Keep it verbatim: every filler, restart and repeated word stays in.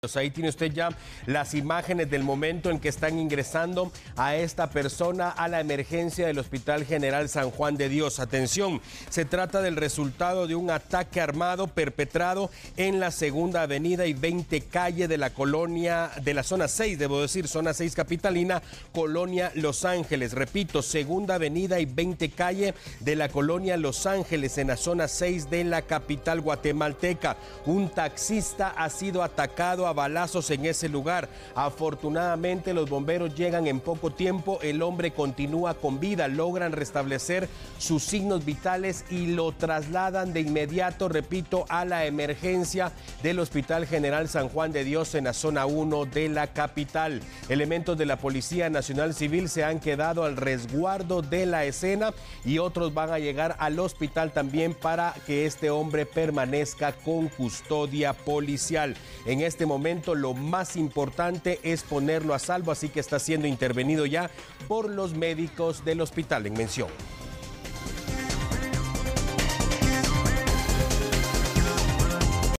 Ahí tiene usted ya las imágenes del momento en que están ingresando a esta persona a la emergencia del Hospital General San Juan de Dios. Atención, se trata del resultado de un ataque armado perpetrado en la Segunda Avenida y veinte calle de la colonia, de la zona seis, debo decir, zona seis capitalina, colonia Los Ángeles. Repito, Segunda Avenida y veinte calle de la colonia Los Ángeles, en la zona seis de la capital guatemalteca. Un taxista ha sido atacado a balazos en ese lugar. Afortunadamente los bomberos llegan en poco tiempo, el hombre continúa con vida, logran restablecer sus signos vitales y lo trasladan de inmediato, repito, a la emergencia del Hospital General San Juan de Dios en la zona uno de la capital. Elementos de la Policía Nacional Civil se han quedado al resguardo de la escena y otros van a llegar al hospital también para que este hombre permanezca con custodia policial. En este momento lo más importante es ponerlo a salvo, así que está siendo intervenido ya por los médicos del hospital en mención.